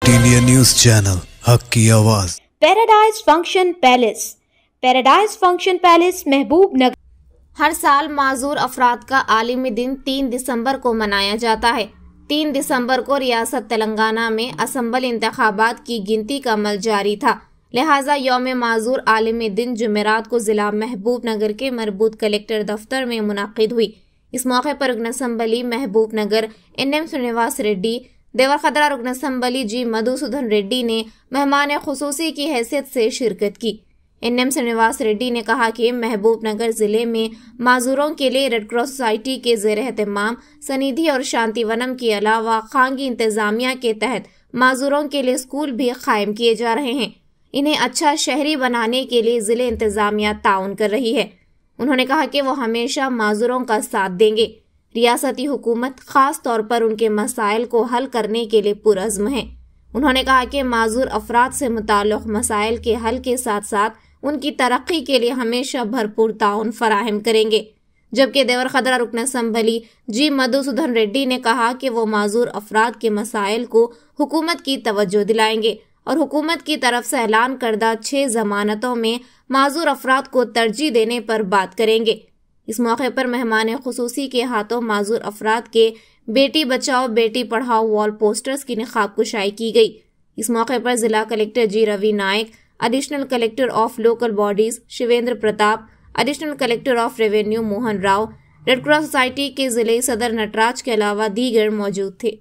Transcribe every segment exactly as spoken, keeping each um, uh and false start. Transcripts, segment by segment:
India news channel हक की आवाज। Paradise function palace. Paradise function palace Mahabubnagar. हर साल माजूर अफराद का आलमी दिन तीन दिसंबर को मनाया जाता है। तीन दिसंबर को रियासत तेलंगाना में असम्बली इंतखाबात की गिनती का अमल जारी था, लिहाजा यौम माजूर आलमी दिन जुमेरात को जिला महबूब नगर के मरबूत कलेक्टर दफ्तर में मुनाकिद हुई। इस मौके पर रुकन assembly Mahabubnagar N M Srinivas Reddy, Devarkadra रुकन असम्बली जी मधुसूदन रेड्डी ने मेहमान खुसूसी की हैसियत से शिरकत की। एन एम श्रीनिवास रेड्डी ने कहा कि महबूब नगर जिले में माजूरों के लिए रेड क्रॉस सोसाइटी के ज़ेर एहतमाम सनिधि और शांतिवनम के अलावा खांगी इंतजामिया के तहत माजूरों के लिए स्कूल भी कायम किए जा रहे हैं। इन्हें अच्छा शहरी बनाने के लिए जिले इंतजामिया ताउन कर रही है। उन्होंने कहा कि वो हमेशा माजूरों का साथ देंगे। रियासती हुकूमत खास तौर पर उनके मसाइल को हल करने के लिए पुरअज़्म है। उन्होंने कहा कि माजूर अफराद से मुताल्लिक़ मसाइल के हल के साथ साथ उनकी तरक्की के लिए हमेशा भरपूर ताउन फराहम करेंगे। जबकि देवरखदरा रुकन असम्बली जी मधुसूदन रेड्डी ने कहा कि वो माजूर अफराद के मसाइल को हुकूमत की तवज्जो दिलाएंगे और हुकूमत की तरफ से ऐलान करदा छह जमानतों में माजूर अफराद को तरजीह देने पर बात करेंगे। इस मौके पर मेहमान खुसूसी के हाथों माजूर अफराद के बेटी बचाओ बेटी पढ़ाओ वॉल पोस्टर्स की निकाब कुशाई की गई। इस मौके पर जिला collector G Ravi Nayak, additional collector of local bodies Shivendra Pratap, additional collector of revenue Mohan Rao, red cross society के जिले सदर नटराज के अलावा दीगर मौजूद थे।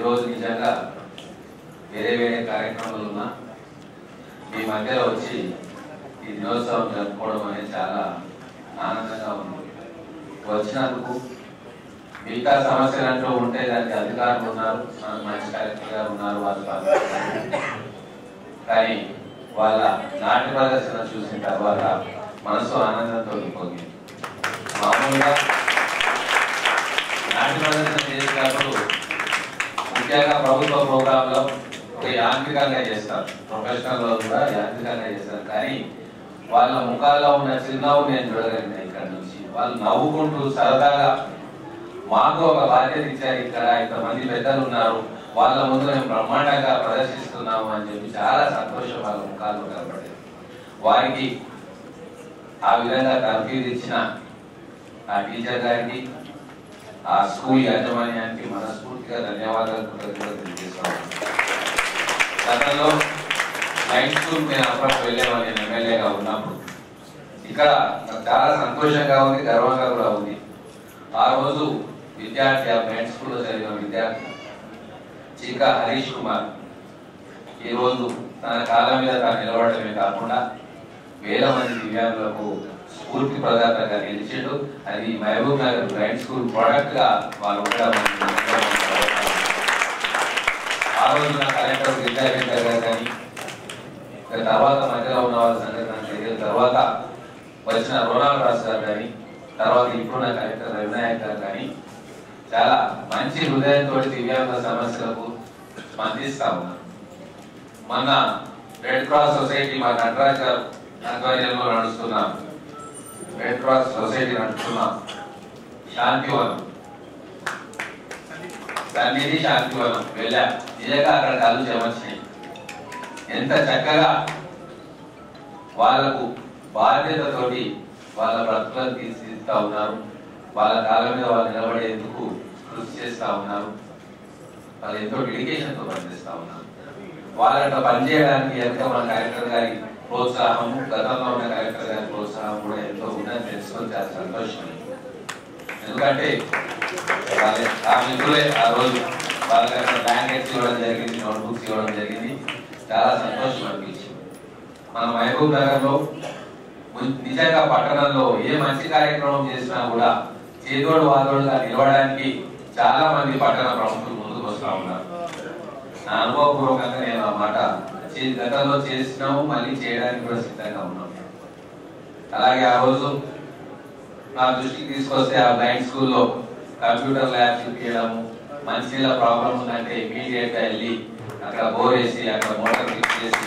వచ్చినందుకు మిగతా సమస్యలు అంటూ ఉంటే దానికి అధికారులు ఉన్నారు, మంచి కలెక్టర్ గారు ఉన్నారు, వాళ్ళు కానీ వాళ్ళ నాటి ప్రదర్శన చూసిన తర్వాత మనసు ఆనందంతో నింపొంది. మామూలుగా నాటి ప్రదర్శన చేసినప్పుడు ముఖ్యంగా ప్రభుత్వ ప్రోగ్రాంలో ఒక యాంత్రికంగా చేస్తారు, ప్రొఫెషనల్ లో కూడా యాంత్రికంగా చేస్తారు. కానీ వాళ్ళ ముఖాల్లో ఉన్న చిరునవ్వు నేను చూడగలిగిన ఇక్కడ నుంచి. వాళ్ళు నవ్వుకుంటూ సరదాగా మాకు ఒక బాధ్యత ఇచ్చారు, ఇక్కడ ఇంతమంది పెద్దలు ఉన్నారు, వాళ్ళ ముందు మేము బ్రహ్మాండంగా ప్రదర్శిస్తున్నాము అని చెప్పి చాలా సంతోషం వాళ్ళ ముఖాల్లో కనబడేది. వారికి ఆ విధంగా తర్ఫీదు ఇచ్చిన ఆ టీచర్ గారికి, ఆ స్కూల్ యాజమాన్యానికి మనస్ఫూర్తిగా ధన్యవాదాలు కృతజ్ఞతలు తెలియజేస్తున్నాను. గతంలో నైట్ స్కూల్ నేను అప్పుడప్పుడు వెళ్ళేవాళ్ళు, నేను ఎమ్మెల్యేగా ఉన్నప్పుడు. ఇక్కడ నాకు చాలా సంతోషంగా ఉంది, గర్వంగా కూడా ఉంది. ఆ రోజు విద్యార్థి, ఆ నైట్ స్కూల్లో చదివిన విద్యార్థి చికా హరీష్ కుమార్ ఈ రోజు తన కాళ్ళ మీద తాను నిలబడమే కాకుండా వేల మంది దివ్యాంగులకు స్ఫూర్తి ప్రదాతగా నిలిచాడు. అది Mahabubnagar blind school product గా వాళ్ళు ఉండడం. ఆ రోజున కలెక్టర్ విద్యాశంకర్ గారు కానీ, తర్వాత మధ్యలో ఉన్న వాళ్ళ సంగతి నాకు తెలియదు, తర్వాత వచ్చిన రోనాల్డ్ రాజు గారు కానీ, తర్వాత ఇప్పుడున్న కలెక్టర్ రవినాయక్ గారు కానీ చాలా మంచి హృదయంతో దివ్యాంగ సమస్యలకు స్పందిస్తా ఉన్నారు. మన రెడ్ క్రాస్ సొసైటీ మా నటరాజ్ గారు ఆధ్వర్యంలో నడుస్తున్నాం, రెడ్ క్రాస్ సొసైటీ నడుస్తున్నాం. శాంతివనం, సన్నిధి శాంతివనం వెళ్ళా, నిజంగా అక్కడ కళ్ళు చెమర్చినాయి. ఎంత చక్కగా వాళ్లకు బాధ్యతతోటి వాళ్ళ బ్రతుకులను తీర్చిదిద్దుతా ఉన్నారు, వాళ్ళ కాళ్ళ మీద వాళ్ళు నిలబడేందుకు కృషి చేస్తా ఉన్నారు, వాళ్ళు ఎంతో డెడికేషన్తో పనిచేస్తా ఉన్నారు. వాళ్ళతో పనిచేయడానికి ఎంతో మన కలెక్టర్ గారి ప్రోత్సాహము, గతంలో ఉన్న కలెక్టర్ గారి ప్రోత్సాహం కూడా ఎంతో ఉందని తెలుసుకొని చాలా సంతోషం. ఎందుకంటే ఆ మిత్రులే ఆ రోజు వాళ్ళకి బ్లాంకెట్స్ ఇవ్వడం జరిగింది, నోట్బుక్స్ ఇవ్వడం జరిగింది, చాలా సంతోషం అనిపించింది. మన మహబూబ్ నగర్ లో నిజంగా పట్టణంలో ఏ మంచి కార్యక్రమం చేసినా కూడా చేదోడు వాదోడుగా నిలవడానికి చాలా మంది పట్టణ ప్రముఖులు ముందుకు వస్తూ ఉన్నారు. నా అనుభవపూర్వకంగా నేను ఆ మాట గతంలో చేసినాము, మళ్ళీ చేయడానికి కూడా సిద్ధంగా ఉన్నాం. అలాగే ఆ రోజు నా దృష్టికి తీసుకొస్తే ఆ బ్లైండ్ స్కూల్లో కంప్యూటర్ ల్యాబ్ చూపించడము, మంచినీళ్ళ ప్రాబ్లం ఉందంటే ఇమీడియట్ గా వెళ్ళి అక్కడ బోర్ వేసి అక్కడ మోటార్ ఫిక్స్ చేసి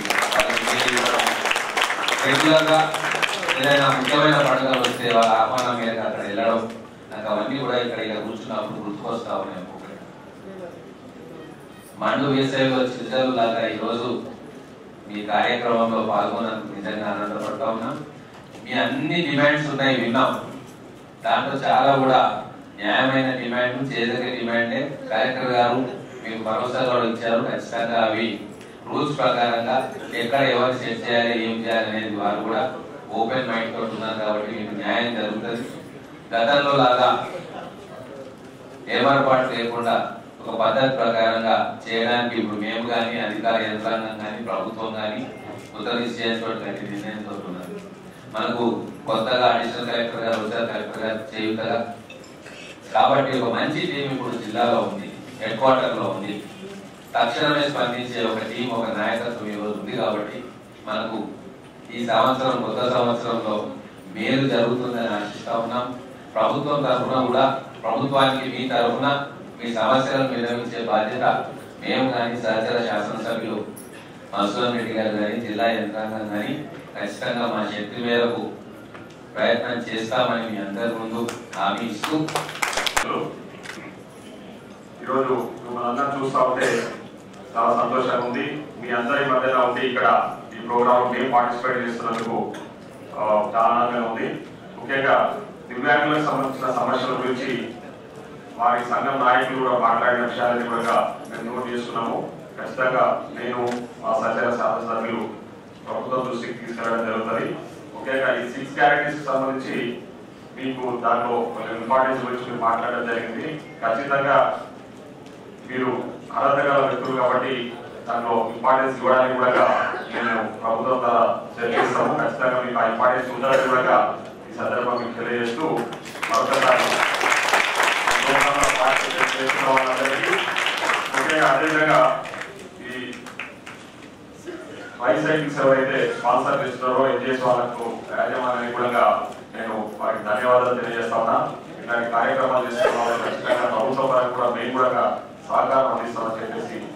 రెగ్యులర్ గా ఏదైనా ముఖ్యమైన పండుగలు వస్తే వాళ్ళ ఆహ్వానం మేరకు అక్కడ వెళ్ళడం, నాకు అవన్నీ కూడా ఇక్కడ ఇలా కూర్చున్నప్పుడు గుర్తుకొస్తా ఉన్నాయి. మండు వేసవిలో చిరుజలు లాగా ఈరోజు మీ కార్యక్రమంలో పాల్గొన్నందుకు నిజంగా ఆనందపడతా ఉన్నాం. మీ అన్ని డిమాండ్స్ ఉన్నాయి విన్నాం, దాంట్లో చాలా కూడా న్యాయమైన డిమాండ్, చేదగే డిమాండే. కలెక్టర్ గారు మీకు భరోసా కూడా ఇచ్చారు, ఖచ్చితంగా అవి రూల్స్ ప్రకారంగా ఎక్కడ ఎవరు సెట్ చేయాలి, ఏం చేయాలి అనేది వారు కూడా ఓపెన్ మైండ్ తోటి ఉన్నారు కాబట్టి మీకు న్యాయం జరుగుతుంది. గతంలో లాగా ఏమరపాటు లేకుండా ఒక పద్ధతి ప్రకారంగా చేయడానికి ఇప్పుడు మేము కానీ అధికార యంత్రాంగం కానీ ప్రభుత్వం కానీ ఉత్తర నిశ్చయంతో నిర్ణయంతో ఉన్నారు. మనకు కొత్తగా అడిషనల్ కలెక్టర్ గారు వచ్చారు, కలెక్టర్ గారు చేయుతగా, కాబట్టి ఒక మంచి టీం ఇప్పుడు జిల్లాలో ఉంది, హెడ్ క్వార్టర్ లో ఉంది. తక్షణమే స్పందించే ఒక టీం, ఒక నాయకత్వం ఈరోజు ఉంది. కాబట్టి మనకు ఈ సంవత్సరం కొత్త సంవత్సరంలో మేలు జరుగుతుందని ఆశిస్తా ఉన్నాం. ప్రభుత్వం తరఫున కూడా ప్రభుత్వానికి మీ తరఫున మీ సమస్యలను విన్నవించే బాధ్యత మేము కానీ సహచర శాసనసభ్యులు మధుసూదన్ రెడ్డి గారు కానీ జిల్లా యంత్రాంగం కానీ ఖచ్చితంగా మా శక్తి మేరకు ప్రయత్నం చేస్తామని మీ అందరి ముందు హామీ ఇస్తూ, ఈరోజు మిమ్మల్ని అందరూ చూస్తూ ఉంటే చాలా సంతోషంగా ఉంది. మీ అందరి మధ్యలో ఉండి ఇక్కడ ఈ ప్రోగ్రామ్ మేము పార్టిసిపేట్ చేస్తున్నందుకు చాలా ఆనందంగా ఉంది. ముఖ్యంగా దివ్యాంగులకు సంబంధించిన సమస్యల గురించి వారి సంఘం నాయకులు కూడా మాట్లాడిన విషయాలని కూడా మేము నోట్ చేస్తున్నాము. ఖచ్చితంగా నేను మా సహచర శాసనసభ్యులు ప్రభుత్వం దృష్టికి తీసుకెళ్ళడం జరుగుతుంది. ముఖ్యంగా ఈ సిక్స్ గ్యారెంటీస్ సంబంధించి మీకు దాంట్లో ఇంపార్టెన్స్ గురించి మీరు మాట్లాడడం జరిగింది. ఖచ్చితంగా మీరు అర్హత గల వ్యక్తులు కాబట్టి దాంట్లో ఇంపార్టెన్స్ ఇవ్వడానికి కూడా నేను ప్రభుత్వం ద్వారా చర్చిస్తాము. ఖచ్చితంగా మీకు ఆ ఇంపార్టెన్స్ ఉండాలని కూడా ఈ సందర్భంగా మీకు తెలియజేస్తూ మరొకసారి వాళ్ళందరికీ, ముఖ్యంగా అదేవిధంగా ఈ బైసైకిల్స్ ఎవరైతే స్పాన్సర్ చేస్తున్నారో ఎన్జిఎస్ వాళ్ళకు యాజమాన్యానికి కూడా నేను వారికి ధన్యవాదాలు తెలియజేస్తా ఉన్నా. ఇలాంటి కార్యక్రమాలు చేస్తున్న వాళ్ళు ఖచ్చితంగా ప్రభుత్వ పరంగా కూడా మేము కూడా సహకారం అందిస్తామని చెప్పేసి